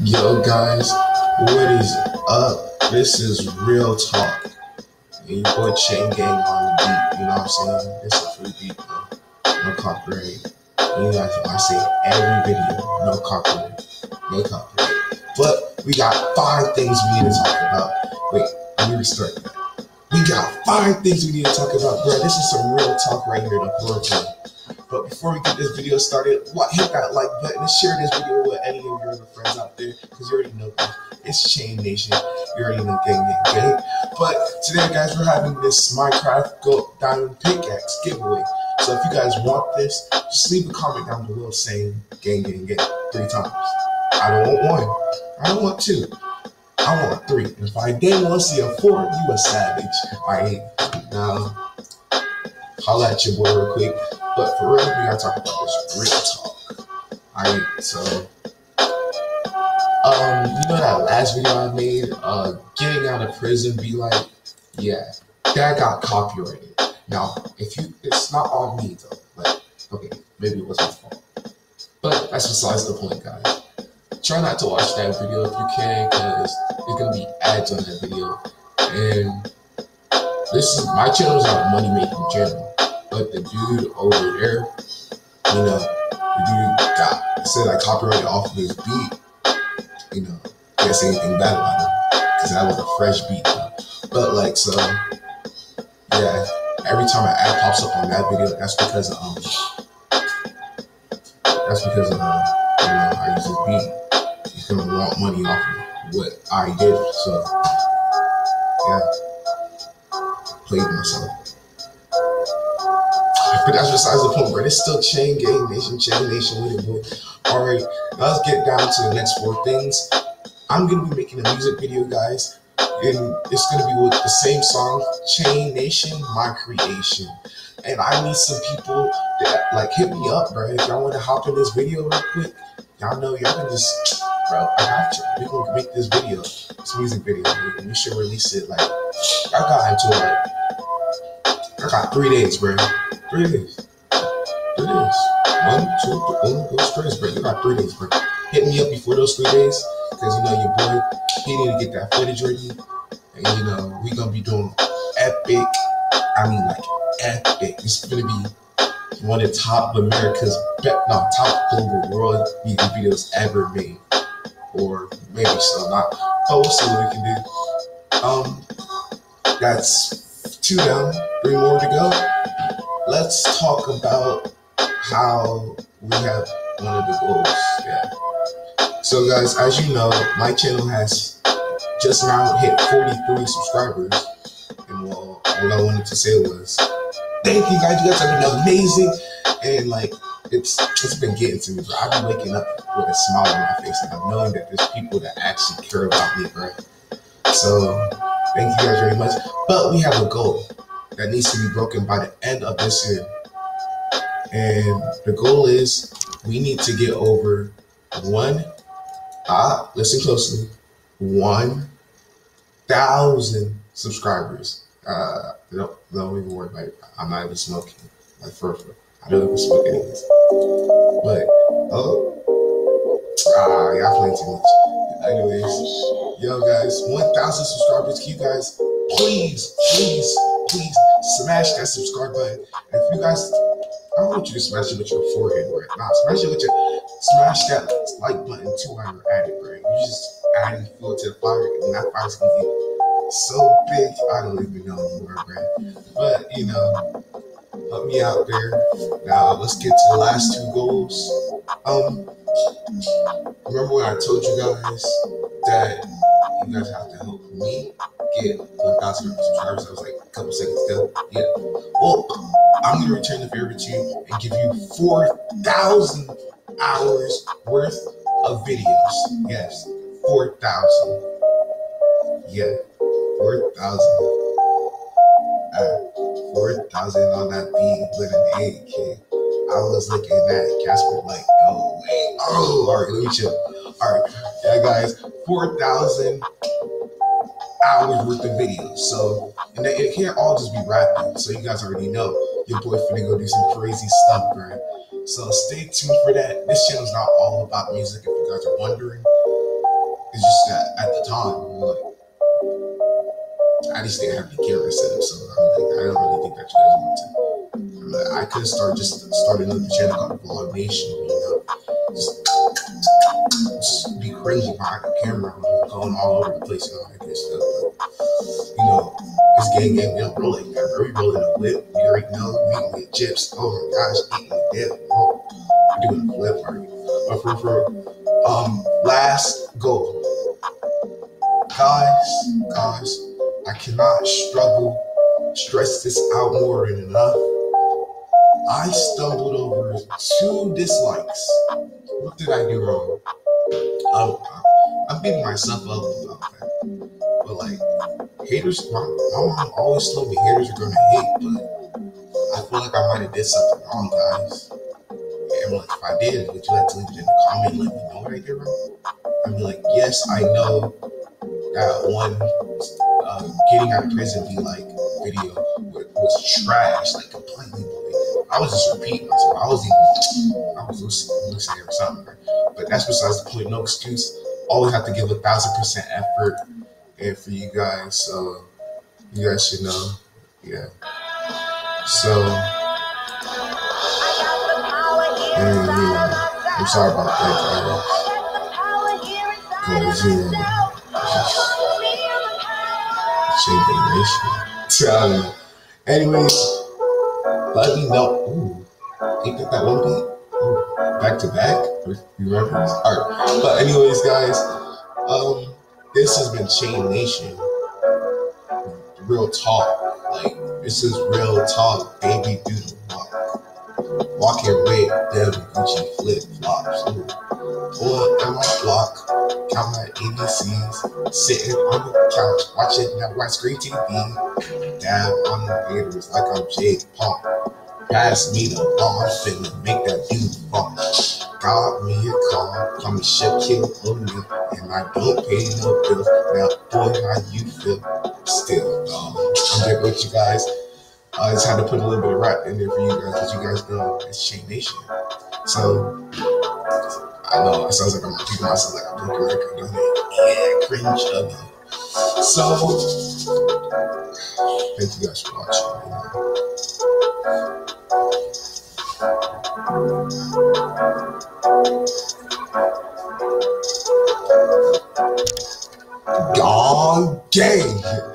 Yo guys, what is up? This is Real Talk. And your boy Chain Gang on the beat, you know what I'm saying? This is a free beat, bro. No copyright. You guys, I say every video, no copyright. No copyright. But we got 5 things we need to talk about. Wait, let me restart that. We got 5 things we need to talk about, bro. This is some real talk right here, the floor play. But before we get this video started, hit that like button and share this video with any of your other friends out there, because you already know it's Chain Nation. You already know gang. But today, guys, we're having this Minecraft Gold Diamond Pickaxe giveaway. So if you guys want this, just leave a comment down below saying gang 3 times. I don't want 1. I don't want 2. I want 3. And if I didn't want to see a 4, you a savage. Alright, now holla at your boy real quick. But for real, we gotta talk about this real talk. Alright, so you know that last video I made, getting out of prison, be like, yeah, that got copyrighted. Now, it's not on me though. Like, okay, maybe it was my fault. But that's besides the point, guys. Try not to watch that video if you can, because there's gonna be ads on that video. And my channel is not a money making channel. But the dude over there, said I copyrighted off of his beat. Can't say anything bad about him, because that was a fresh beat. But yeah, every time an ad pops up on that video, that's because I use his beat. He's gonna want money off of what I did. So yeah, played myself. But that's besides the point, bro. It's still Chain Nation with it, boy. Alright, let's get down to the next 4 things. I'm gonna be making a music video, guys, and it's gonna be with the same song, Chain Nation, My Creation. And I need some people that hit me up, bro. If y'all wanna hop in this video real quick, y'all know y'all can just, bro, I got you. We gonna make this video, this music video, and we should release it. I got 3 days, bro. 3 days. 3 days. 1, 2, 3. Go straight, bro. You got 3 days, bro. Hit me up before those 3 days, because your boy, he need to get that footage ready. And we gonna be doing epic. Epic. It's gonna be one of the top top global world music videos ever made, or maybe so not. We'll see what we can do. That's 2 down, 3 more to go. Let's talk about how we have one of the goals. Yeah. So guys, as you know, my channel has just now hit 43 subscribers. And all I wanted to say was, thank you guys. You guys have been amazing. And it's been getting to me, bro. I've been waking up with a smile on my face, and I'm knowing that there's people that actually care about me, bro. So thank you guys very much. But we have a goal that needs to be broken by the end of this year. And the goal is we need to get over listen closely, 1,000 subscribers. Don't even worry about it. I'm not even smoking. For I don't even smoke anyways. But y'all playing too much. Anyways, yo guys, 1,000 subscribers. Can you guys please smash that subscribe button? And if you guys, I don't want you to smash it with your forehead, right? Nah, smash that like button too while you're at it, bro. You just adding fuel to the fire, and that fire's gonna be so big, I don't even know anymore, bro. But help me out there. Now let's get to the last 2 goals. Remember when I told you guys that you guys have to help me get 1,000 subscribers? That was a couple seconds ago. Yeah. Well, I'm gonna return the favor to you and give you 4,000 hours worth of videos. Yes, 4,000. Yeah, 4,000. 4,000 on that beat with an 8K. I was looking at Casper oh wait. Oh, all right, let me chill. All right, yeah, guys, 4,000 hours worth of videos. So, and it can't all just be rapping. So you guys already know your boy finna go do some crazy stuff, right? So stay tuned for that. This channel is not all about music, if you guys are wondering. It's just that at the time, like, I just didn't have the camera set up, so I don't really think that you guys want to. I could start another channel called Vlog Nation, just be crazy behind the camera, going all over the place and all that good stuff. But, it's gang, we don't roll like that, bro. We roll in a whip, we already know, we can get chips. Oh my gosh, eating the dip. We're doing a flip party. But for last goal, guys, I cannot stress this out more than enough. I stumbled over 2 dislikes. What did I do wrong? I'm beating myself up about that. But like, haters, my mom always told me haters are gonna hate, but I feel like I might have did something wrong, guys. And like, if I did, would you like to leave it in the comment and let me know what I did wrong? I'd be like, yes, I know that one getting out of prison be like video was trash, like completely boy. I was just repeating myself. I was listening or something, right? But that's besides the point. No excuse. Always have to give 1,000% effort, and for you guys, so you guys should know, yeah. So, and I'm sorry about that, guys. Because shade nation. Anyways, let me know. Ooh, ain't that one beat? Ooh, back to back. You remember? Alright. But anyways, guys, this has been Chain Nation. Real talk. Like, this is real talk, baby. Do the walk. Walking with them Gucci flip flops. Pull up in my block, count my ABCs, sitting on the couch, watching that widescreen TV. Dab on the haters like I'm Jake Paul. Pass me the ball, I'm finna make that dude fall. Got me a call, call me Shaquille O'Neal, and I don't pay no bills. Now, boy, how you feel? Still, I'm there with you guys. I just had to put a little bit of rap in there for you guys, because you guys know it's Chain Nation. So, I know it sounds like I'm repeating myself like I'm doing a record, doesn't it? Yeah, cringe ugly. So, thank you guys for watching. Gone gang.